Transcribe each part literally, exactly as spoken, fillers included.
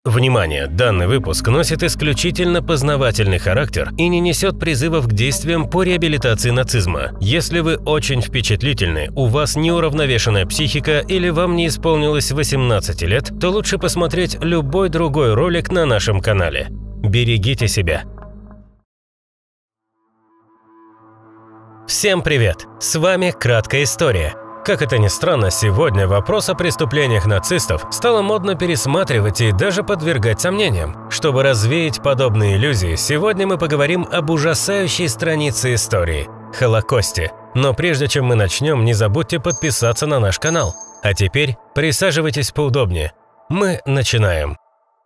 Внимание! Данный выпуск носит исключительно познавательный характер и не несет призывов к действиям по реабилитации нацизма. Если вы очень впечатлительны, у вас неуравновешенная психика или вам не исполнилось восемнадцати лет, то лучше посмотреть любой другой ролик на нашем канале. Берегите себя! Всем привет! С вами «Краткая история». Как это ни странно, сегодня вопрос о преступлениях нацистов стало модно пересматривать и даже подвергать сомнениям. Чтобы развеять подобные иллюзии, сегодня мы поговорим об ужасающей странице истории – Холокосте. Но прежде чем мы начнем, не забудьте подписаться на наш канал. А теперь присаживайтесь поудобнее. Мы начинаем.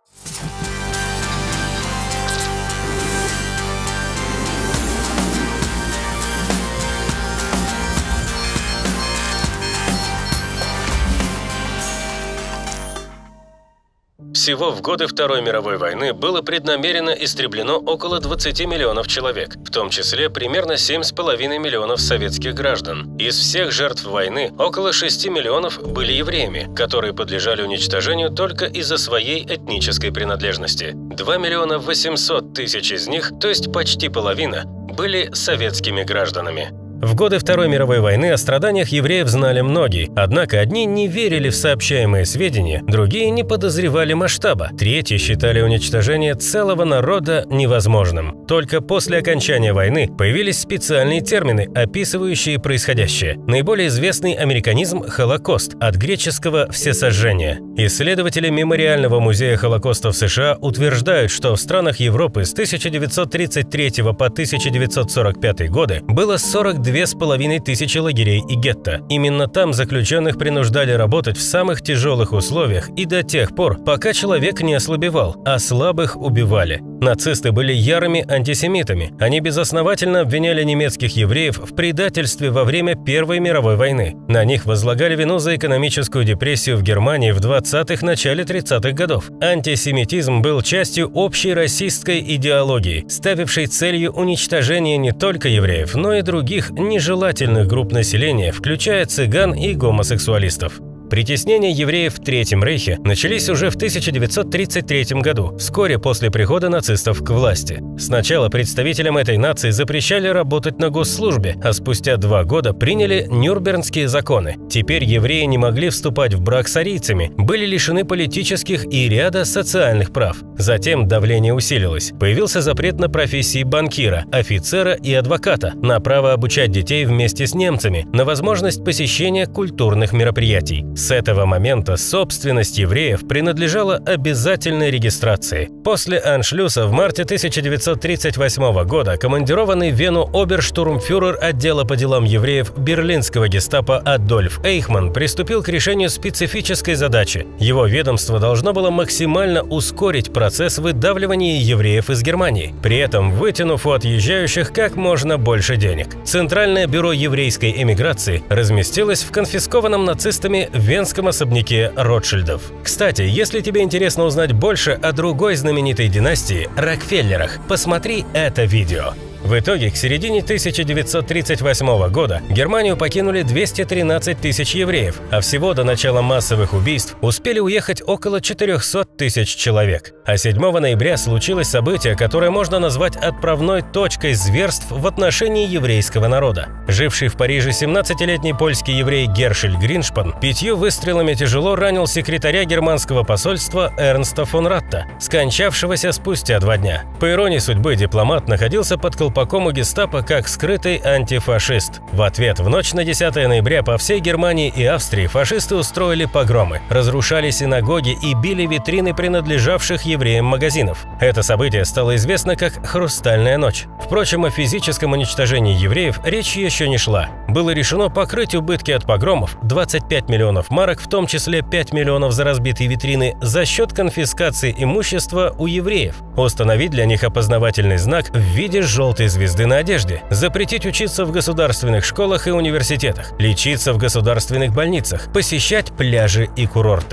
Всего в годы Второй мировой войны было преднамеренно истреблено около двадцати миллионов человек, в том числе примерно семь с половиной миллионов советских граждан. Из всех жертв войны около шести миллионов были евреями, которые подлежали уничтожению только из-за своей этнической принадлежности. два миллиона восемьсот тысяч из них, то есть почти половина, были советскими гражданами. В годы Второй мировой войны о страданиях евреев знали многие, однако одни не верили в сообщаемые сведения, другие не подозревали масштаба, третьи считали уничтожение целого народа невозможным. Только после окончания войны появились специальные термины, описывающие происходящее. Наиболее известный американизм – Холокост, от греческого «всесожжение». Исследователи Мемориального музея Холокоста в США утверждают, что в странах Европы с тысяча девятьсот тридцать третьего по тысяча девятьсот сорок пятый годы было сорок две с половиной тысячи лагерей и гетто. Именно там заключенных принуждали работать в самых тяжелых условиях и до тех пор, пока человек не ослабевал, а слабых убивали. Нацисты были ярыми антисемитами. Они безосновательно обвиняли немецких евреев в предательстве во время Первой мировой войны. На них возлагали вину за экономическую депрессию в Германии в двадцатых – начале тридцатых годов. Антисемитизм был частью общей расистской идеологии, ставившей целью уничтожение не только евреев, но и других нежелательных групп населения, включая цыган и гомосексуалистов. Притеснения евреев в Третьем рейхе начались уже в тысяча девятьсот тридцать третьем году, вскоре после прихода нацистов к власти. Сначала представителям этой нации запрещали работать на госслужбе, а спустя два года приняли Нюрнбергские законы. Теперь евреи не могли вступать в брак с арийцами, были лишены политических и ряда социальных прав. Затем давление усилилось. Появился запрет на профессии банкира, офицера и адвоката, на право обучать детей вместе с немцами, на возможность посещения культурных мероприятий. С этого момента собственность евреев принадлежала обязательной регистрации. После аншлюса в марте тысяча девятьсот тридцать восьмого года командированный в Вену оберштурмфюрер отдела по делам евреев берлинского гестапо Адольф Эйхман приступил к решению специфической задачи. Его ведомство должно было максимально ускорить процесс выдавливания евреев из Германии, при этом вытянув у отъезжающих как можно больше денег. Центральное бюро еврейской эмиграции разместилось в конфискованном нацистами венском особняке Ротшильдов. Кстати, если тебе интересно узнать больше о другой знаменитой династии – Рокфеллерах, посмотри это видео. В итоге, к середине тысяча девятьсот тридцать восьмого года Германию покинули двести тринадцать тысяч евреев, а всего до начала массовых убийств успели уехать около четырёхсот тысяч человек. А седьмого ноября случилось событие, которое можно назвать отправной точкой зверств в отношении еврейского народа. Живший в Париже семнадцатилетний польский еврей Гершель Гриншпан пятью выстрелами тяжело ранил секретаря германского посольства Эрнста фон Ратта, скончавшегося спустя два дня. По иронии судьбы, дипломат находился под колпаком у гестапо как скрытый антифашист. В ответ в ночь на десятое ноября по всей Германии и Австрии фашисты устроили погромы, разрушали синагоги и били витрины принадлежавших евреям магазинов. Это событие стало известно как «Хрустальная ночь». Впрочем, о физическом уничтожении евреев речь еще не шла. Было решено покрыть убытки от погромов – двадцать пять миллионов марок, в том числе пять миллионов за разбитые витрины, за счет конфискации имущества у евреев, установить для них опознавательный знак в виде желтой звезды на одежде, запретить учиться в государственных школах и университетах, лечиться в государственных больницах, посещать пляжи и курорты.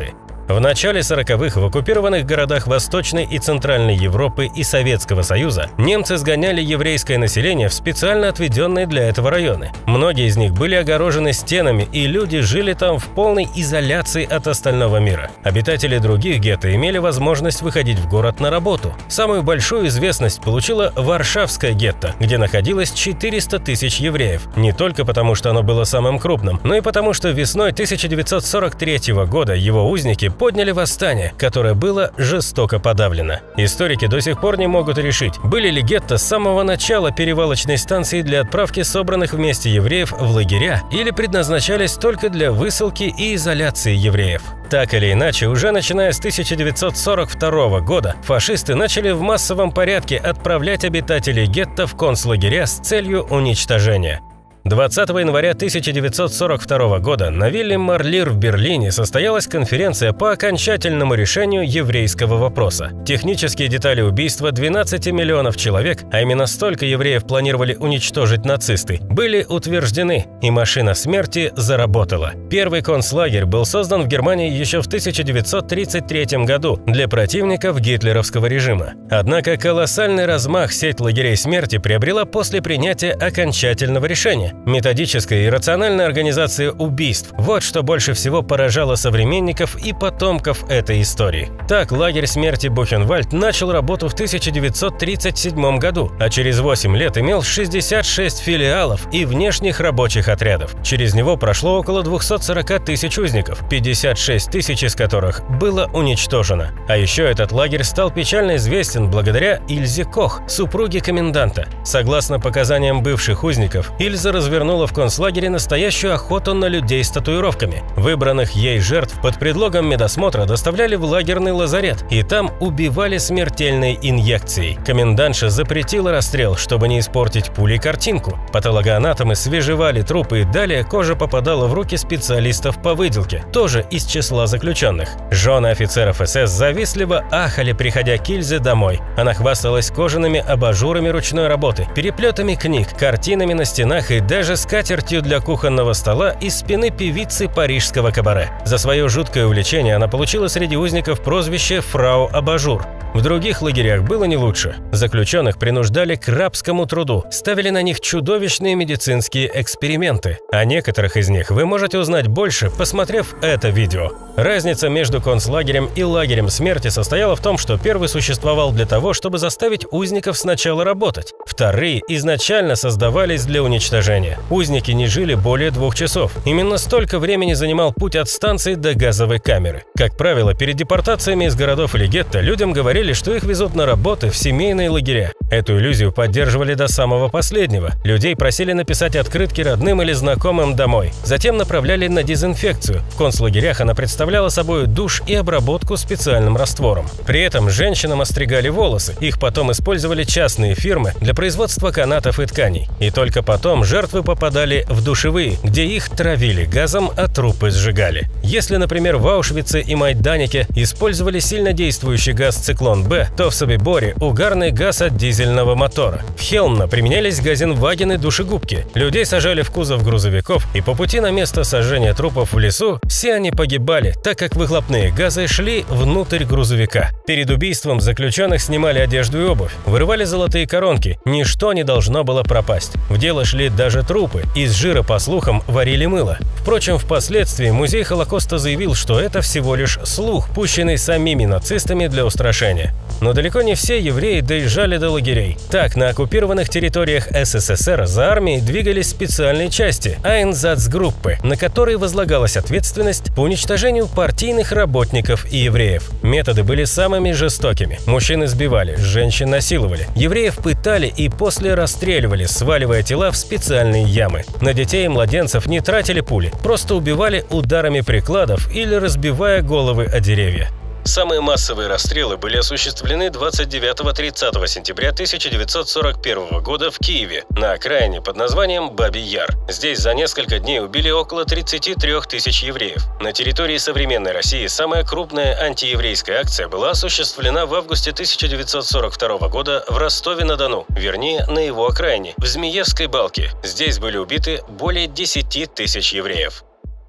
В начале сороковых в оккупированных городах Восточной и Центральной Европы и Советского Союза немцы сгоняли еврейское население в специально отведенные для этого районы. Многие из них были огорожены стенами, и люди жили там в полной изоляции от остального мира. Обитатели других гетто имели возможность выходить в город на работу. Самую большую известность получила Варшавское гетто, где находилось четыреста тысяч евреев. Не только потому, что оно было самым крупным, но и потому, что весной тысяча девятьсот сорок третьего года его узники подняли восстание, которое было жестоко подавлено. Историки до сих пор не могут решить, были ли гетто с самого начала перевалочной станцией для отправки собранных вместе евреев в лагеря или предназначались только для высылки и изоляции евреев. Так или иначе, уже начиная с тысяча девятьсот сорок второго года фашисты начали в массовом порядке отправлять обитателей гетто в концлагеря с целью уничтожения. двадцатого января тысяча девятьсот сорок второго года на вилле Марлир в Берлине состоялась конференция по окончательному решению еврейского вопроса. Технические детали убийства двенадцати миллионов человек, а именно столько евреев планировали уничтожить нацисты, были утверждены, и машина смерти заработала. Первый концлагерь был создан в Германии еще в тысяча девятьсот тридцать третьем году для противников гитлеровского режима. Однако колоссальный размах сеть лагерей смерти приобрела после принятия окончательного решения. Методическая и рациональная организация убийств – вот что больше всего поражало современников и потомков этой истории. Так, лагерь смерти Бухенвальд начал работу в тысяча девятьсот тридцать седьмом году, а через восемь лет имел шестьдесят шесть филиалов и внешних рабочих отрядов. Через него прошло около двухсот сорока тысяч узников, пятьдесят шесть тысяч из которых было уничтожено. А еще этот лагерь стал печально известен благодаря Ильзе Кох, супруге коменданта. Согласно показаниям бывших узников, Ильза развернула в концлагере настоящую охоту на людей с татуировками. Выбранных ей жертв под предлогом медосмотра доставляли в лагерный лазарет, и там убивали смертельной инъекцией. Комендантша запретила расстрел, чтобы не испортить пулей картинку. Патологоанатомы свежевали трупы, и далее кожа попадала в руки специалистов по выделке, тоже из числа заключенных. Жены офицеров эс эс завистливо ахали, приходя к Ильзе домой. Она хвасталась кожаными абажурами ручной работы, переплетами книг, картинами на стенах и даже скатертью для кухонного стола из спины певицы парижского кабаре. За свое жуткое увлечение она получила среди узников прозвище «Фрау Абажур». В других лагерях было не лучше. Заключенных принуждали к рабскому труду, ставили на них чудовищные медицинские эксперименты. О некоторых из них вы можете узнать больше, посмотрев это видео. Разница между концлагерем и лагерем смерти состояла в том, что первый существовал для того, чтобы заставить узников сначала работать. Вторые изначально создавались для уничтожения. Узники не жили более двух часов. Именно столько времени занимал путь от станции до газовой камеры. Как правило, перед депортациями из городов или гетто людям говорили, что их везут на работы в семейные лагеря. Эту иллюзию поддерживали до самого последнего. Людей просили написать открытки родным или знакомым домой. Затем направляли на дезинфекцию. В концлагерях она представляла собой душ и обработку специальным раствором. При этом женщинам остригали волосы. Их потом использовали частные фирмы для производства канатов и тканей. И только потом жертвы попадали в душевые, где их травили газом, а трупы сжигали. Если, например, в Аушвице и Майданике использовали сильнодействующий газ «Циклон-Б», то в Собиборе – угарный газ от дизельного мотора. В Хелмно применялись газенвагены душегубки. Людей сажали в кузов грузовиков, и по пути на место сожжения трупов в лесу все они погибали, так как выхлопные газы шли внутрь грузовика. Перед убийством заключенных снимали одежду и обувь, вырывали золотые коронки, ничто не должно было пропасть. В дело шли даже трупы, из жира, по слухам, варили мыло. Впрочем, впоследствии музей Холокоста заявил, что это всего лишь слух, пущенный самими нацистами для устрашения. Но далеко не все евреи доезжали до лагерей. Так, на оккупированных территориях эс эс эс эр за армией двигались специальные части – Айнзацгруппы, на которые возлагалась ответственность по уничтожению партийных работников и евреев. Методы были самыми жестокими. Мужчин избивали, женщин насиловали, евреев пытали и после расстреливали, сваливая тела в специальные ямы. На детей и младенцев не тратили пули, просто убивали ударами прикладов или разбивая головы о деревья. Самые массовые расстрелы были осуществлены двадцать девятого — тридцатого сентября тысяча девятьсот сорок первого года в Киеве, на окраине под названием Бабий Яр. Здесь за несколько дней убили около тридцати трёх тысяч евреев. На территории современной России самая крупная антиеврейская акция была осуществлена в августе тысяча девятьсот сорок второго года в Ростове-на-Дону, вернее, на его окраине, в Змеевской Балке. Здесь были убиты более десяти тысяч евреев.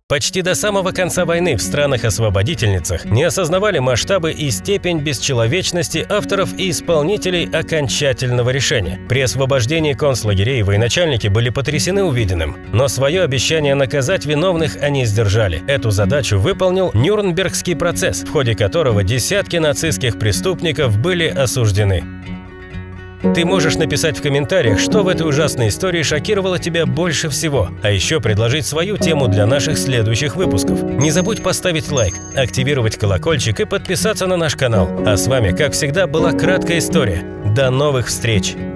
Почти до самого конца войны в странах-освободительницах не осознавали масштабы и степень бесчеловечности авторов и исполнителей окончательного решения. При освобождении концлагерей военачальники были потрясены увиденным, но свое обещание наказать виновных они сдержали. Эту задачу выполнил Нюрнбергский процесс, в ходе которого десятки нацистских преступников были осуждены. Ты можешь написать в комментариях, что в этой ужасной истории шокировало тебя больше всего, а еще предложить свою тему для наших следующих выпусков. Не забудь поставить лайк, активировать колокольчик и подписаться на наш канал. А с вами, как всегда, была краткая история. До новых встреч!